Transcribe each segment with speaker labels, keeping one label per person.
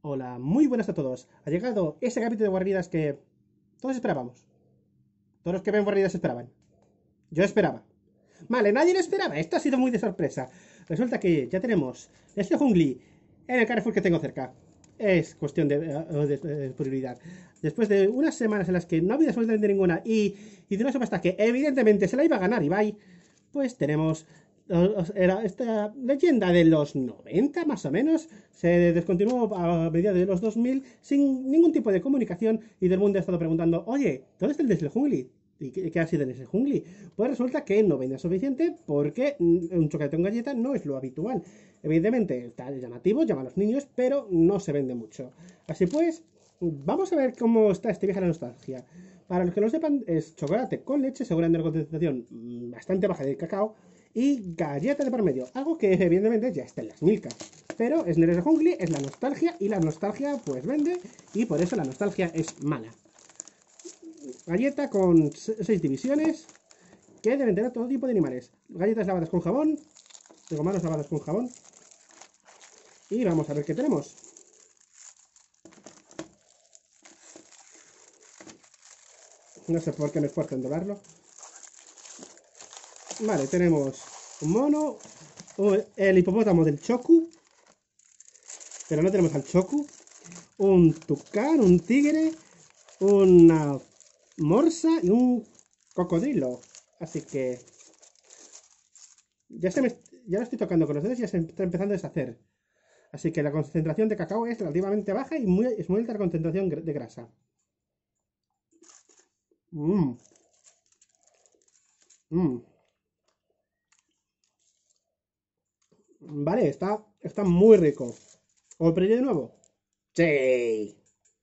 Speaker 1: Hola, muy buenas a todos. Ha llegado ese capítulo de guardidas que todos esperábamos. Todos los que ven guardidas esperaban. Yo esperaba. Vale, nadie lo esperaba. Esto ha sido muy de sorpresa. Resulta que ya tenemos este jungli en el Carrefour que tengo cerca. Es cuestión de prioridad. Después de unas semanas en las que no había absolutamente ninguna y de una subasta que evidentemente se la iba a ganar Ibai, pues tenemos era esta leyenda de los 90 más o menos, se descontinuó a mediados de los 2000 sin ningún tipo de comunicación y del mundo ha estado preguntando, oye, ¿dónde está el Desle Jungli? ¿Y qué ha sido en ese jungli? Pues resulta que no venía suficiente porque un chocolate con galleta no es lo habitual. Evidentemente está llamativo, llama a los niños, pero no se vende mucho. Así pues, vamos a ver cómo está este viaje a la nostalgia. Para los que no sepan, es chocolate con leche, seguramente una concentración bastante baja de cacao, y galleta de por medio. Algo que evidentemente ya está en las Milka. Pero es Neres de Jungli, es la nostalgia, y la nostalgia pues vende, y por eso la nostalgia es mala. Galleta con 6 divisiones, que deben tener todo tipo de animales. Galletas lavadas con jabón, tengo manos lavadas con jabón. Y vamos a ver qué tenemos. No sé por qué me esfuerzo en doblarlo. Vale, tenemos un mono, el hipopótamo del Choku, pero no tenemos al Choku, un tucán, un tigre, una morsa y un cocodrilo. Así que ya lo estoy tocando con los dedos y ya se está empezando a deshacer. Así que la concentración de cacao es relativamente baja y es muy alta la concentración de grasa. Mmm. Mmm. Vale, está muy rico. ¿O lo de nuevo? Sí.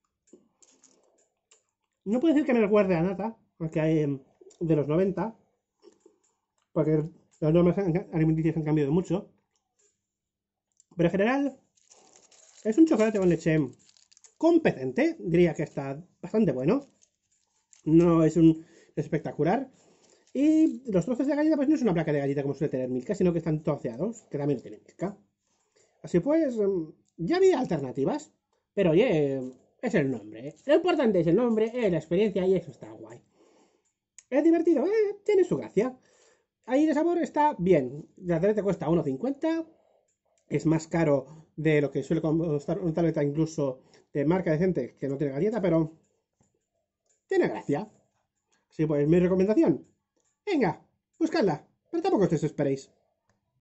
Speaker 1: No puedo decir que me recuerde a nata, aunque hay de los 90, porque las normas alimenticias han cambiado mucho. Pero en general es un chocolate con leche competente, diría que está bastante bueno. No es un espectacular. Y los trozos de galleta, pues no es una placa de galleta como suele tener Milka, sino que están troceados, que también tiene Milka. Así pues, ya había alternativas, pero oye, es el nombre. Lo importante es el nombre, es la experiencia y eso está guay. Es divertido, tiene su gracia. Ahí de sabor está bien. La tableta cuesta 1,50. Es más caro de lo que suele costar una tableta incluso de marca decente que no tiene galleta, pero tiene gracia. Así pues, mi recomendación. Venga, buscadla, pero tampoco os desesperéis.